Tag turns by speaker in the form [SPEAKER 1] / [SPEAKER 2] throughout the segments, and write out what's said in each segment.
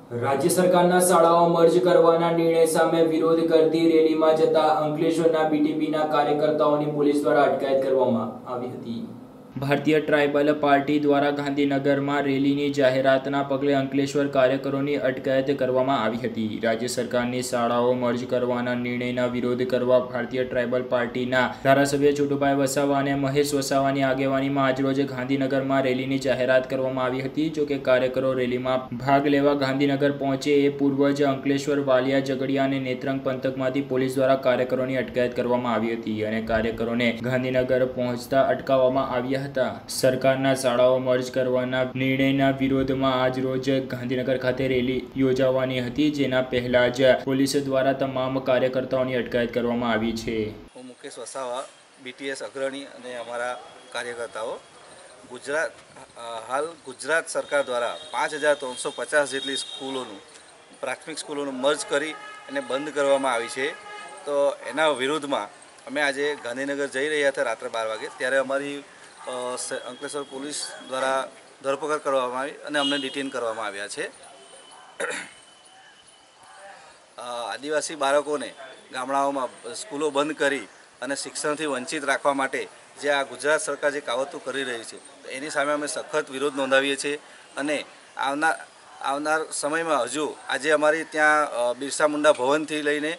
[SPEAKER 1] રાજ્ય સરકારના શાળાઓ મર્જ કરવાના નિર્ણય સામે વિરોધ કરતી રેલીમાં જતા અંકલેશ્વરના બીટીપીના કાર્યકર્તાઓની પોલીસ દ્વારા અટકાયત કરવામાં આવી હતી। ભારતીય ટ્રાઇબલ પાર્ટી દ્વારા ગાંધીનગરમાં રેલીની જાહેરાતના પગલે અંકલેશ્વર કાર્યકરોની અટકાયત કરવામાં આવી હતી। રાજ્ય સરકારની શાળાઓ મર્જ કરવાના નિર્ણયનો વિરોધ કરવા ભારતીય ટ્રાઇબલ પાર્ટીના ધારાસભ્ય છોટુભાઈ વસાવા અને મહેશ વસાવાની આગેવાનીમાં આજરોજ ગાંધીનગરમાં રેલીની જાહેરાત કરવામાં આવી હતી। જો કે કાર્યકરો રેલીમાં ભાગ લેવા ગાંધીનગર પહોંચે એ પૂર્વ જ અંકલેશ્વર, વાલિયા, ઝઘડિયા અને નેત્રંગ પંથકમાંથી પોલીસ દ્વારા કાર્યકરોની અટકાયત કરવામાં આવી હતી અને કાર્યકરોને ગાંધીનગર પહોંચતા અટકાવવામાં આવ્યા હતા। સરકારના શાળાઓ મર્જ કરવાના નિર્ણયના વિરોધમાં આજ રોજ ગાંધીનગર ખાતે રેલી યોજાવાની હતી, જેના પહેલા જ પોલીસ દ્વારા તમામ કાર્યકર્તાઓની અટકાયત કરવામાં આવી છે।
[SPEAKER 2] હું મુકેશ વસાવા, બીટીએસ અગ્રણી અને અમારા કાર્યકર્તાઓ હાલ ગુજરાત સરકાર દ્વારા 5350 જેટલી સ્કૂલોનું પ્રાથમિક સ્કૂલોનું મર્જ કરી અને બંધ કરવામાં આવી છે। તો એના વિરુદ્ધમાં અમે આજે ગાંધીનગર જઈ રહ્યા હતા રાત્રે 12 વાગે, ત્યારે અમારી અંકલેશ્વર પોલીસ દ્વારા ધરપકડ કરવામાં આવી અને અમને ડિટેન કરવામાં આવ્યા છે। આદિવાસી બાળકોને ગામડાઓમાં સ્કૂલો બંધ કરી અને શિક્ષણથી વંચિત રાખવા માટે જે આ ગુજરાત સરકાર જે કાવતરું કરી રહી છે, એની સામે અમે સખત વિરોધ નોંધાવીએ છીએ અને આવનાર સમયમાં હજુ આજે અમારી ત્યાં બિરસા મુંડા ભવનથી લઈને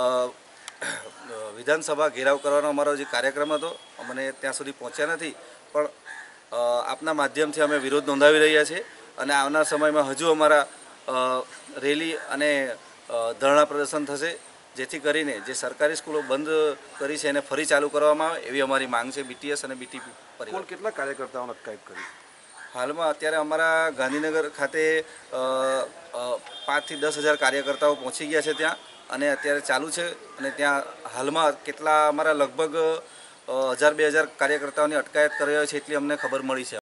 [SPEAKER 2] વિધાનસભા ઘેરાવ કરવાનો અમારો જે કાર્યક્રમ હતો, અમને ત્યાં સુધી પહોંચ્યા નથી, પણ આપના માધ્યમથી અમે વિરોધ નોંધાવી રહ્યા છીએ અને આવનાર સમયમાં હજુ અમારા રેલી અને ધરણા પ્રદર્શન થશે, જેથી કરીને જે સરકારી સ્કૂલો બંધ કરી છે એને ફરી ચાલુ કરવામાં આવે એવી અમારી માંગ છે। બીટીએસ અને બીટીપી પરિવાર
[SPEAKER 3] કેટલા કાર્યકર્તાઓને અટકાયત કરી?
[SPEAKER 2] હાલમાં અત્યારે અમારા ગાંધીનગર ખાતે 5 થી 10 હજાર કાર્યકર્તાઓ પહોંચી ગયા છે ત્યાં, અને અત્યારે ચાલુ છે અને ત્યાં હાલમાં કેટલા અમારા લગભગ 1000-2000 કાર્યકર્તાઓની અટકાયત કરી રહ્યા છે એટલી અમને ખબર મળી છે।